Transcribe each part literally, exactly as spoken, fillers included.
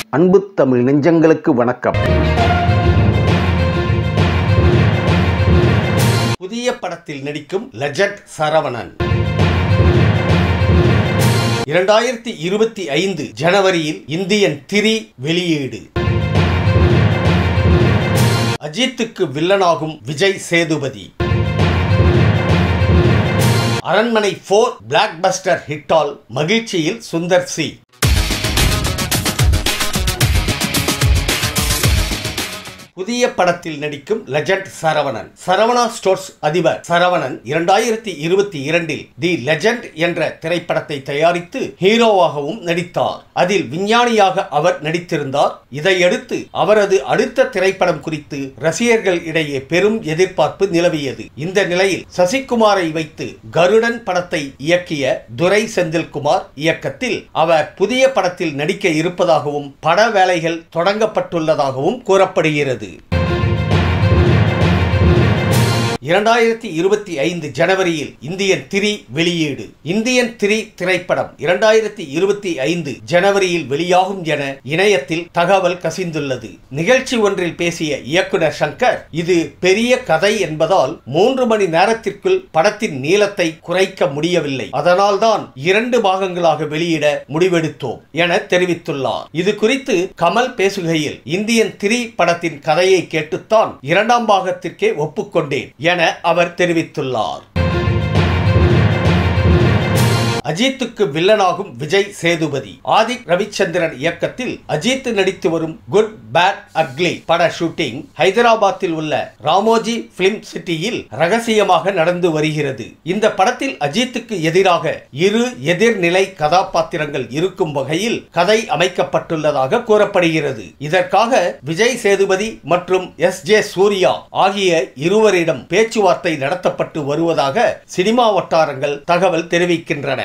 அன்பு தமிழ் நெஞ்சங்களுக்கு வணக்கம். புதிய படத்தில் நடிக்கும் லெஜண்ட் சரவணன் இரண்டாயிரத்தி இருபத்தி ஐந்து ஜனவரியில் இந்தியன் த்ரீ வெளியீடு. அஜித்துக்கு வில்லனாகும் விஜய் சேதுபதி. அரண்மனை போர் பிளாக் பஸ்டர் ஹிட்டால் மகிழ்ச்சியில் சுந்தர் சி. புதிய படத்தில் நடிக்கும் லெஜண்ட் சரவணன். சரவணா ஸ்டோர்ஸ் அதிபர் சரவணன் இரண்டாயிரத்தி இருபத்தி இரண்டில் தி லெஜண்ட் என்ற திரைப்படத்தை தயாரித்து ஹீரோவாகவும் நடித்தார். அதில் விஞ்ஞானியாக அவர் நடித்திருந்தார். இதையடுத்து அவரது அடுத்த திரைப்படம் குறித்து ரசிகர்கள் இடையே பெரும் எதிர்பார்ப்பு நிலவியது. இந்த நிலையில் சசிகுமாரை வைத்து கருடன் படத்தை இயக்கிய துரை செந்தில்குமார் இயக்கத்தில் அவர் புதிய படத்தில் நடிக்க இருப்பதாகவும் பட வேலைகள் தொடங்கப்பட்டுள்ளதாகவும் கூறப்படுகிறது. இரண்டாயிரத்தி இருபத்தி ஐந்து ஜனவரியில் இந்தியன் த்ரீ வெளியீடு. இந்தியன் த்ரீ திரைப்படம் இரண்டாயிரத்தி இருபத்தி ஐந்து ஜனவரியில் வெளியாகும் என இணையத்தில் தகவல் கசிந்துள்ளது. நிகழ்ச்சி ஒன்றில் பேசிய இயக்குனர் சங்கர், இது பெரிய கதை என்பதால் மூன்று மணி நேரத்திற்குள் படத்தின் நீளத்தை குறைக்க முடியவில்லை, அதனால்தான் இரண்டு பாகங்களாக வெளியிட முடிவெடுத்தோம் என தெரிவித்துள்ளார். இது குறித்து கமல் பேசுகையில், இந்தியன் த்ரீ படத்தின் கதையை கேட்டுத்தான் இரண்டாம் பாகத்திற்கே ஒப்புக்கொண்டேன் என அவர் தெரிவித்துள்ளார். அஜித்துக்கு வில்லனாகும் விஜய் சேதுபதி. ஆதிக் ரவிச்சந்திரன் இயக்கத்தில் அஜித் நடித்து வரும் குட் பேட் அக்லி பட ஷூட்டிங் ஹைதராபாத்தில் உள்ள ராமோஜி பிலிம் சிட்டியில் ரகசியமாக நடந்து வருகிறது. இந்த படத்தில் அஜித்துக்கு எதிராக இரு எதிர்நிலை கதாபாத்திரங்கள் இருக்கும் வகையில் கதை அமைக்கப்பட்டுள்ளதாக கூறப்படுகிறது. இதற்காக விஜய் சேதுபதி மற்றும் எஸ் ஜே சூர்யா ஆகிய இருவரிடம் பேச்சுவார்த்தை நடத்தப்பட்டு வருவதாக சினிமா வட்டாரங்கள் தகவல் தெரிவிக்கின்றன.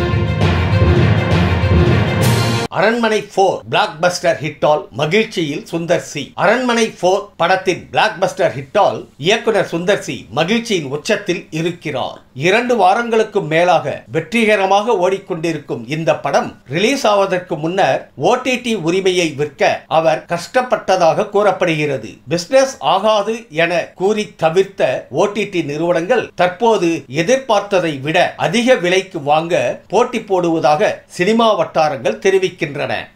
அரண்மனை போர் பிளாக் பஸ்டர் ஹிட்டால் மகிழ்ச்சியில் சுந்தர் சி. அரண்மனை போர் படத்தின் பிளாக் பஸ்டர் ஹிட்டால் இயக்குனர் சுந்தர் சி மகிழ்ச்சியின் உச்சத்தில் இருக்கிறார். இரண்டு வாரங்களுக்கு மேலாக வெற்றிகரமாக ஓடிக்கொண்டிருக்கும் இந்த படம் ரிலீஸ் ஆவதற்கு முன்னர் ஓடிடி உரிமையை விற்க அவர் கஷ்டப்பட்டதாக கூறப்படுகிறது. பிசினஸ் ஆகாது என கூறி தவிர்த்த ஓடிடி நிறுவனங்கள் தற்போது எதிர்பார்த்ததை விட அதிக விலைக்கு வாங்க போட்டி போடுவதாக சினிமா வட்டாரங்கள் தெரிவிக்கின்றன.